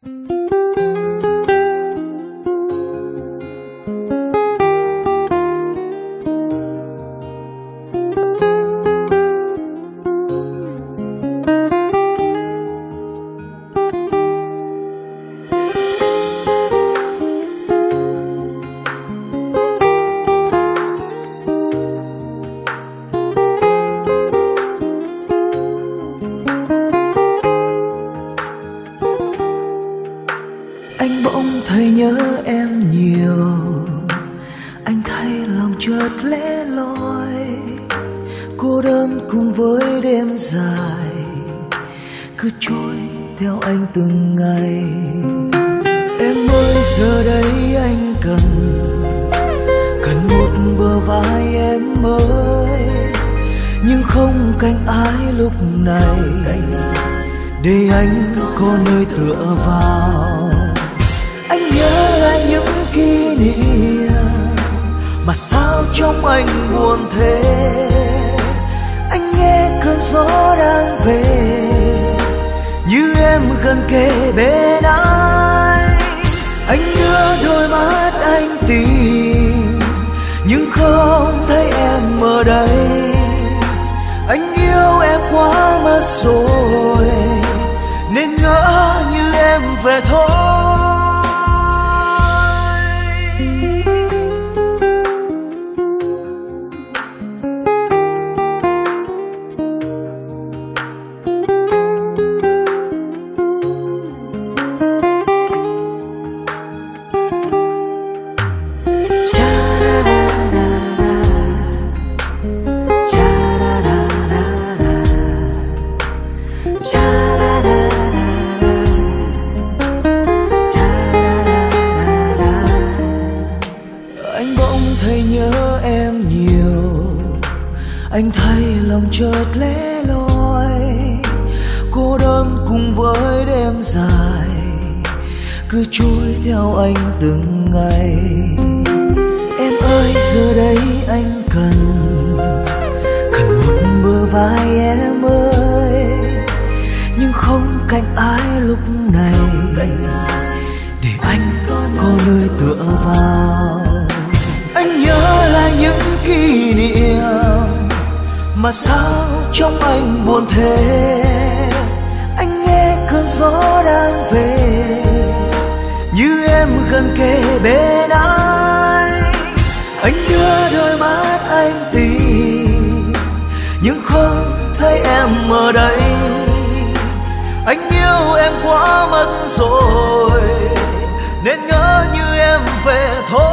Anh bỗng thấy nhớ em nhiều, anh thấy lòng chợt lẻ loi, cô đơn cùng với đêm dài cứ trôi theo anh từng ngày. Em ơi giờ đây anh cần một bờ vai em ơi, nhưng không cánh ai lúc này để anh có nơi tựa vào. Anh nhớ lại những kỷ niệm mà sao trong anh buồn thế. Anh nghe cơn gió đang về như em gần kề bên anh. Anh đưa đôi mắt anh tìm nhưng không thấy em ở đây. Anh yêu em quá mất rồi nên ngỡ như em về thôi. Anh thấy lòng chợt lẻ loi, cô đơn cùng với đêm dài cứ trôi theo anh từng ngày. Em ơi giờ đây anh cần một bờ vai em ơi, nhưng không cạnh ai lúc này để anh có nơi tựa vào. Anh nhớ lại những kỷ niệm mà sao trong anh buồn thế. Anh nghe cơn gió đang về như em gần kề bên anh. Anh đưa đôi mắt anh tìm nhưng không thấy em ở đây. Anh yêu em quá mất rồi nên ngỡ như em về thôi.